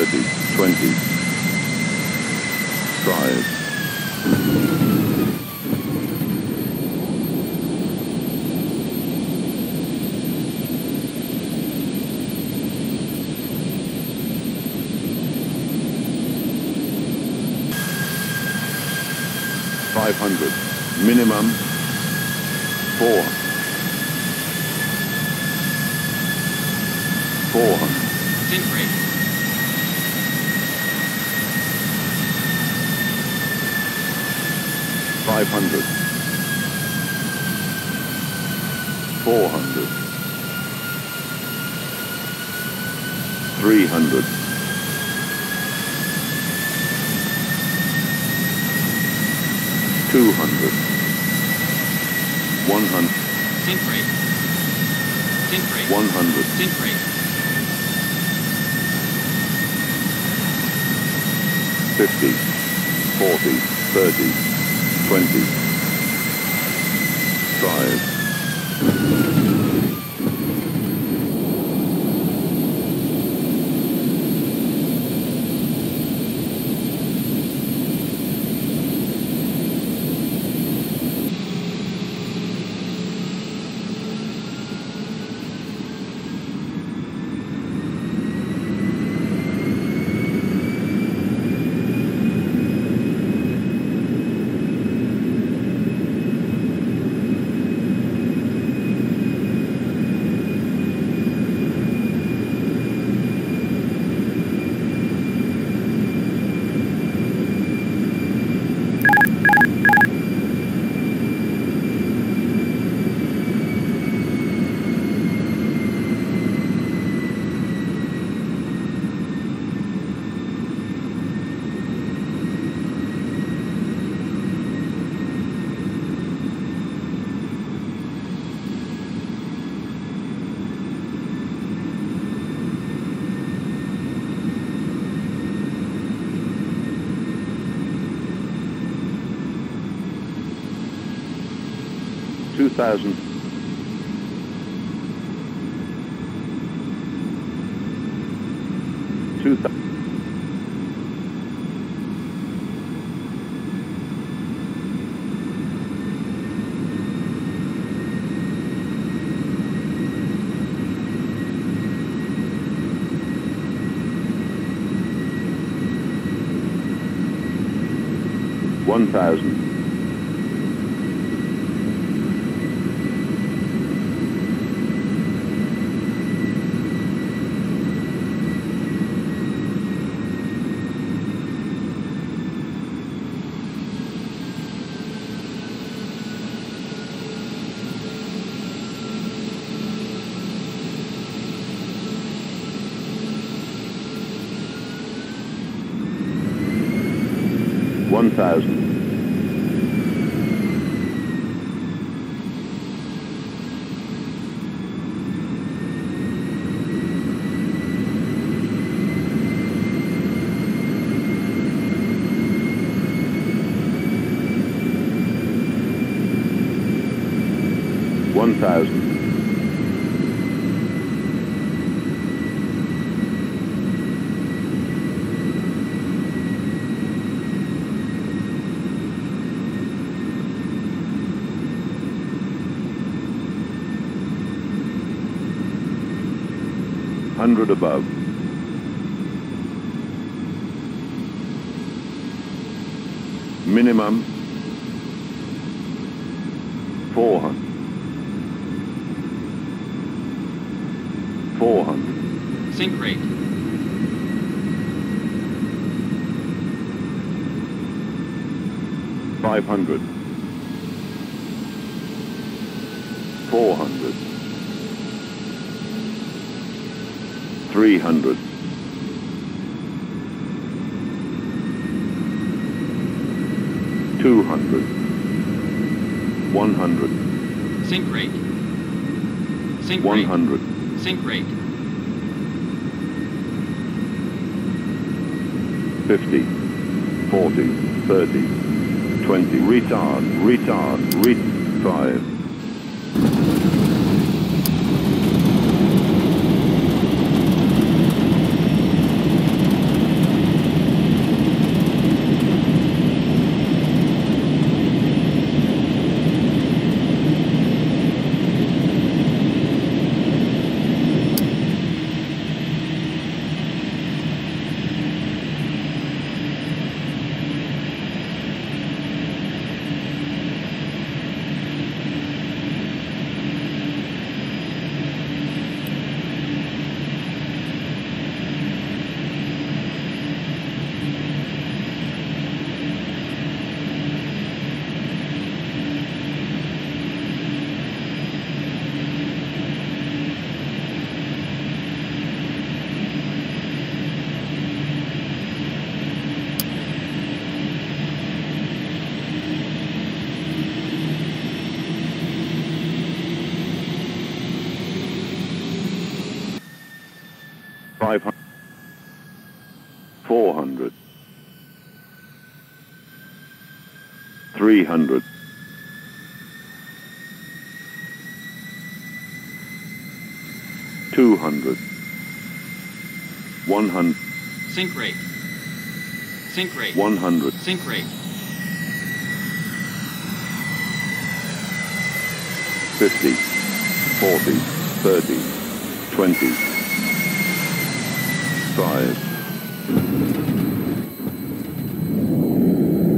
30, 20. Drive. 500. Minimum. 400. Sink rate. 500. 400. 300. 200. 100. Sink rate. Sink rate. 100. Sink rate. 50, 40, 30, 20. Drive. 2,000. 2,000. 1,000. 1,000. 1,000. 100 above. Minimum 400. 400. Sink rate. 500. 400. 300. 200. 100. Sink rate. Sink 100. rate. Sink rate. 50. 40. 30. 20. Retard. 5. 500, 400, 300, 200, 100, Sink rate. Sink rate. 100, Sink rate. 50, 40, 30, 20, 5.